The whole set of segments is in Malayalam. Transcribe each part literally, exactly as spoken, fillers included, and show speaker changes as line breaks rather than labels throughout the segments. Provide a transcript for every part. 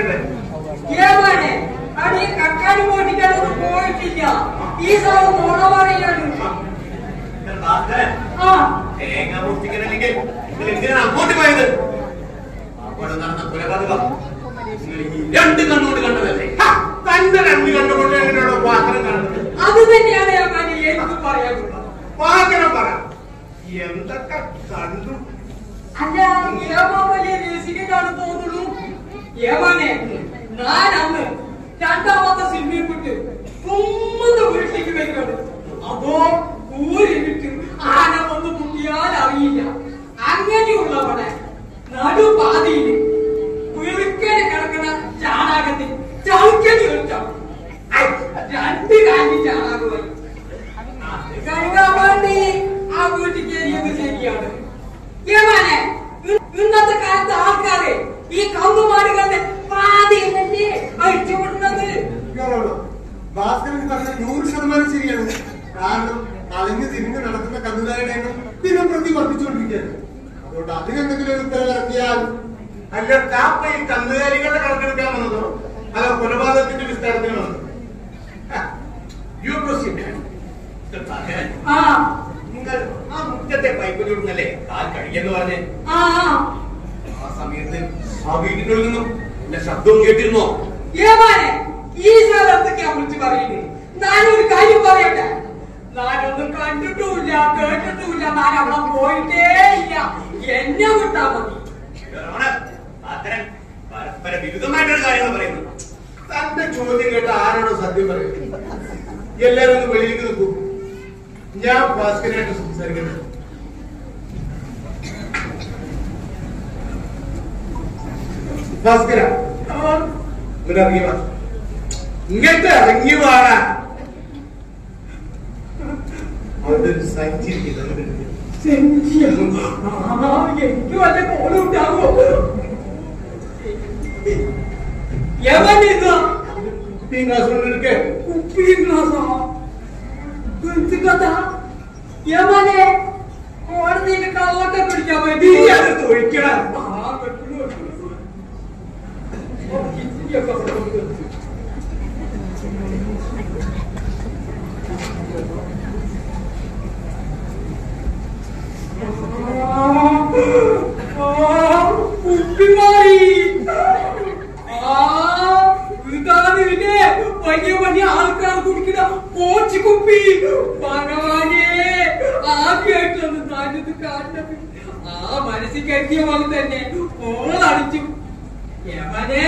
ഏമാനെ അടി കക്കാനും പോട്ടിക്കാനൊന്നും പോയിട്ടില്ല. ഈ സാറ് നുണ പറയാണ്.
തേങ്ങ പൊട്ടിക്കണമെങ്കിൽ എന്തിനാണ് അങ്ങോട്ട് പോയത്? അവിടെ നടന്ന കൊലപാതകം രണ്ട് കണ്ണുകൊണ്ട് കണ്ടതല്ലേ? തന്റെ രണ്ട് കണ്ണുകൊണ്ട് എങ്ങനെയാണോ പാത്രം കാണുന്നത്?
അത് തന്നെയാണ് ഏമാനെ എനിക്ക് പറയാനുള്ളത്.
പാത്രം പറ, എന്തൊക്കെ കണ്ടു?
അല്ല, ഏമാ വലിയ രസികനാണ് തോന്നുന്നു. ഏമാനെ ഞാൻ അന്ന് രണ്ടാമത്തെ സിനിമയിൽ വിട്ട് തുമ്മുന്ന വീട്ടിലേക്ക് വരികയാണ്. അതോ ഊരിട്ട് ആന വന്ന് മുട്ടിയാൽ അറിയില്ല. അങ്ങനെയുള്ളവടെ നടുപാതിയിൽ വീഴ്ക്കനെ കിടക്കുന്ന ചാണകത്തിൽ ചവിക്കനി വെച്ചാൽ രണ്ട് കാര്യം ചാണകമായി കഴുകാൻ വേണ്ടി ആ വീട്ടിൽ കയറിയത് ശരിയാണ്. ഏമാനെ ഇന്നത്തെ കാലത്ത് ആൾക്കാരെ ഈ കന്നുമാടുകളുടെ പാതയല്ലേ അഴിച്ചുവിടുന്നത്?
ഭാസ്കരൻ പറഞ്ഞ നൂറ് ശതമാനം ശരിയാണ്. കാരണം അലഞ്ഞു തിരിഞ്ഞു നടക്കുന്ന കന്നുകാലിയുടെ എണ്ണം ദിനം പ്രതി വർദ്ധിച്ചുകൊണ്ടിരിക്കുകയാണ്. അതുകൊണ്ട് അതിനെന്തെങ്കിലും ഒരു ഉത്തരവിറക്കിയാൽ.
അല്ല, താപ്പ ഈ കന്നുകാലികളുടെ കണക്കെടുക്കാൻ വന്നതോ അതോ കൊലപാതകത്തിന്റെ വിസ്താരത്തിന് വന്നതോ? നിങ്ങൾ ആ മുറ്റത്തെ പൈപ്പ് ചൂടുന്നല്ലേ കാൽ കഴിയെന്ന് പറഞ്ഞേ? ആ സമയത്ത് ആ വീട്ടിനുള്ളിൽ നിന്നും എന്റെ ശബ്ദവും കേട്ടിരുന്നോ?
ഏമാനെ ഈ സ്ഥലത്തൊക്കെയാ വിളിച്ച് പറയുന്നത്. ഞാനൊരു കാര്യം പറയട്ടെ. ഞാനൊന്നും കണ്ടിട്ടുമില്ല കേട്ടിട്ടുമില്ല. ഞാൻ അവിടെ പോയിട്ടേ ഇല്ല. എന്നെ വിട്ടാ മതി.
അത്തരം പരസ്പര വിരുദ്ധമായിട്ടൊരു കാര്യങ്ങൾ പറയുന്നു. തന്റെ ചോദ്യം കേട്ട ആരാണോ സത്യം പറയുന്നത്? എല്ലാവരും ഒന്ന് വെളിയിലേക്ക് നിൽക്കൂ. ഞാൻ ഭാസ്കരനായിട്ട് സംസാരിക്കുന്നത്. ഭാസ്കര, ഇവിടെ ഇറങ്ങി വാ. ഇങ്ങനത്തെ ഇറങ്ങി വാടാ. അവിടെ ഒരു സഞ്ചി
എനിക്ക് വല്ല കോളും ഉണ്ടാവോ? എവനിതാ
കുപ്പിയും ഗ്ലാസ് എടുക്കേ.
കുപ്പിയും ഗ്ലാസാ? എന്ത് കഥ? യമനെ കോടതിയിൽ കള്ളൊക്കെ പിടിക്കാൻ വേണ്ടി
ഒഴിക്കണം.
കുപ്പിമാരി ഇതാണ് ഇതിന്റെ വലിയ വലിയ ആൾക്കാർ കുടിക്കുന്ന പോച്ച് കുപ്പി. ഭഗവാനെ ആദ്യമായിട്ടൊന്ന് താഴത്ത് കാണുന്നത്. ആ മനസ്സിൽ കരുതിയ പോലെ തന്നെ ഓളടിച്ചു. യമനെ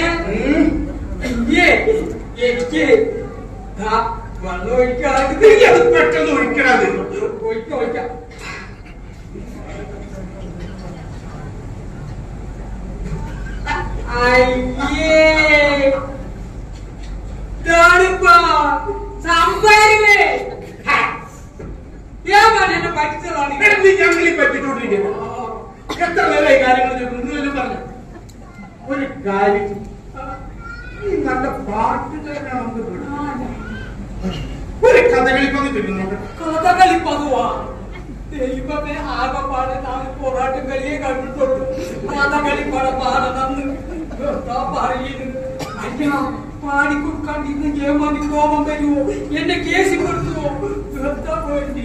എനിക്ക് വെള്ളം ഒഴിക്കാതെ
പെട്ടെന്ന് ഒഴിക്കണത്.
ഒഴിക്കാം ഒഴിക്കാം. അയ്യേ സംസാരിക്കേ എന്നെ പഠിച്ചതാണ്.
ഞങ്ങളീ പറ്റിക്കൊണ്ടിരിക്കുന്നത് എത്ര പേരെ കാര്യങ്ങൾ നിങ്ങളെല്ലാം പറഞ്ഞു. ഒരു കാര്യം, ഈ നല്ല പാട്ടുകാരനാണ് ഒരു കഥകളിപ്പത് കിട്ടുന്നുണ്ട്.
കഥകളിപ്പതുവാ? ദൈവമേ, ആകെപ്പാടെ നാം പോരാട്ടം കളിയെ കണ്ടിട്ടുള്ളൂ. കഥകളിപ്പാടെ പാടണമെന്ന് പറയുന്നു. അല്ല, പാടിക്കൊടുക്കാണ്ടിരുന്ന് ഏമാനി കോപം വരുമോ? എന്നെ കേസ് കൊടുത്തുവോ? എന്താ വേണ്ടി?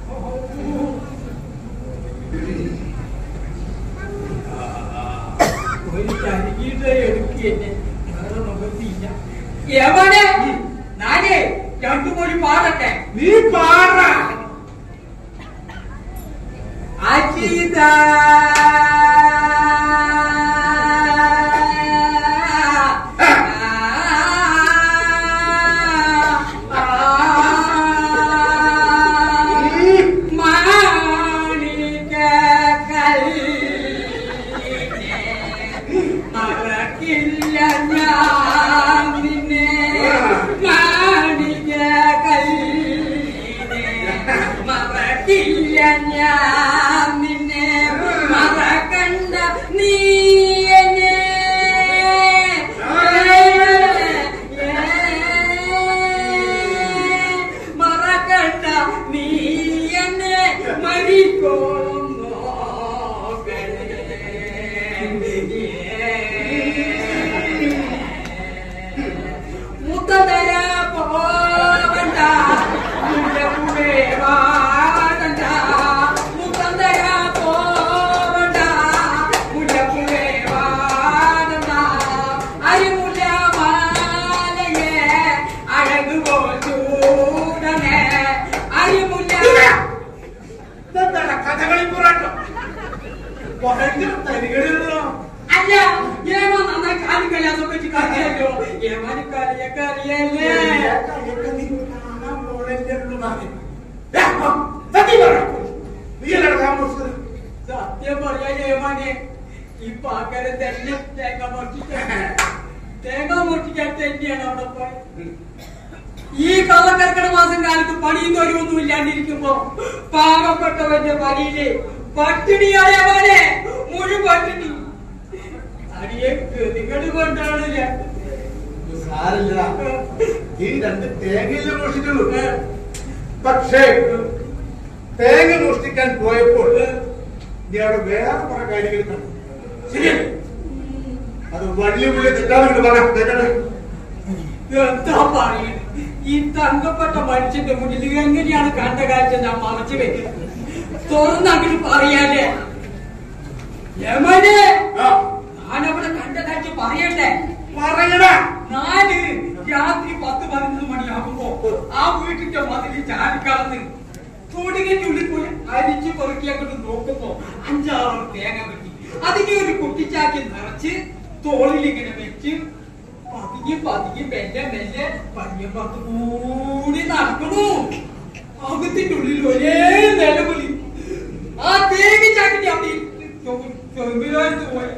ഒരു ചരികിട്ട് എടുക്കി എന്നെ വേറെ നിവർത്തിയില്ല. ഏമാനെ ഞാനേ രണ്ടു മൊഴി പാടട്ടെ.
നീ പാട.
അജിത ഞാൻ നിന്നെ മറക്കണ്ട നീ എന്നെ മറക്കണ്ട നീ എന്നെ മരിക്കോളം നോക്കണേ. യമാന് കളിയൊക്കെ അറിയല്ലേ?
കളിയൊക്കെ നീ കാണാൻ പോണല്ലേ ഉള്ളൂ മാറി. സത്യം പറ, നീ അല്ലേ താമസിച്ചത്?
സത്യം പറയാ യമാനെ, ഈ പാക്കരെ തന്നെ തേങ്ങ മുറിക്കാൻ തേങ്ങ മുറിക്കാൻ തന്നെയാണ് അവിടെ പോയത്. ഈ കള്ളക്കർക്കട മാസം കാലത്ത് പണിയും തൊഴിലൊന്നും ഇല്ലാണ്ടിരിക്കുമ്പോ പാവപ്പെട്ടവന്റെ പണിയില് പട്ടിണിയായ പോലെ മുഴുവൻ പട്ടിണി. അടിയെ ഗതികേട് കൊണ്ടാണ്
സാരില്ല, ഈ രണ്ട് തേങ്ങയില് മോഷ്ടിച്ചുള്ളൂ. പക്ഷേ തേങ്ങ മോഷ്ടിക്കാൻ പോയപ്പോൾ നീ അവിടെ വേറെ കുറെ കാര്യങ്ങൾ കണ്ടു. ശരിയല്ലേ? അത് വലിയ വലിയ തെറ്റാണെന്ന് പറയാം.
എന്താ പറയുന്നത്? ഈ തങ്കപ്പെട്ട മനുഷ്യന്റെ മുന്നിൽ എങ്ങനെയാണ് കണ്ട കാഴ്ച ഞാൻ മറച്ചു വെക്കുന്നത്? തുറന്നങ്ങനെ പറയാല്ലേ യമനെ? ഞാനവിടെ കണ്ട കാഴ്ച പറയട്ടെ?
പറയണ.
ഞാന് രാത്രി പത്ത് പതിനൊന്ന് മണിയാകുമ്പോ ആ വീട്ടിന്റെ മതില് ചാടിക്കടന്ന് തൊടുകയ്ക്കുള്ളിൽ പോയി അരിച്ചു പെറുക്കി അങ്ങോട്ട് നോക്കുമ്പോ അഞ്ചാറ് തേങ്ങ കിട്ടി. അതിനെ ഒരു കുട്ടിച്ചാക്കി നിറച്ച് തോളിലിങ്ങനെ വെച്ച് പതിയെ പതിയെ മെല്ലെ മെല്ലെ പയ്യപ്പുറത്ത് കൂടി നടക്കണു. അകത്തിന്റെ ഉള്ളിൽ ഒരേ നിലവിളി. ആ തേങ്ങ ചാക്കിന്റെ അവിടെ ചെറുമ്പിലായിട്ട് പോയ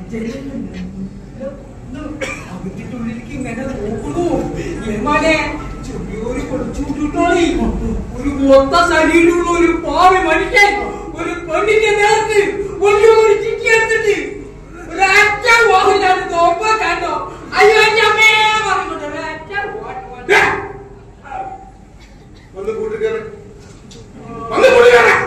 അകത്തിന്റെ ഉള്ളിലേക്ക് ഇങ്ങനെ നോക്കണു. എമാനെ ചെറിയൊരു കൊടിച്ചുവിട്ടോളി. ഒരു മൊത്ത ശരീരമുള്ള ഒരു പാവി മനുഷ്യൻ ഒരു പെണ്ണിന്റെ നേർക്ക് വലിയൊരു ചിറ്റി എടുത്തിട്ട് ഒരറ്റ വാഹനാണ് നോക്കാ കണ്ടോ? അയ്യോ അമ്മേ പറഞ്ഞോട്ടെ ഒരറ്റ
ഒന്ന് കൂട്ടുകാരൻ ഒന്ന് കൂട്ടുകാരൻ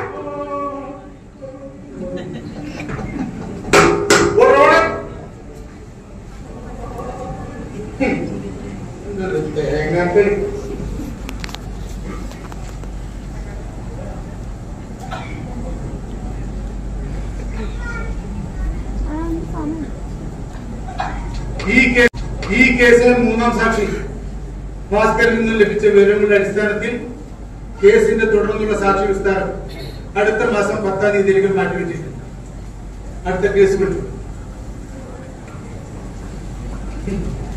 തേങ്ങ ഈ കേസിലെ മൂന്നാം സാക്ഷി ഭാസ്കറിൽ നിന്നും ലഭിച്ച വിവരങ്ങളുടെ അടിസ്ഥാനത്തിൽ കേസിന്റെ തുടർന്നുള്ള സാക്ഷി വിസ്താരം അടുത്ത മാസം പത്താം തീയതിയിലേക്ക് മാറ്റിവെച്ചിട്ടുണ്ട്. അടുത്ത കേസ് വിട്ടു.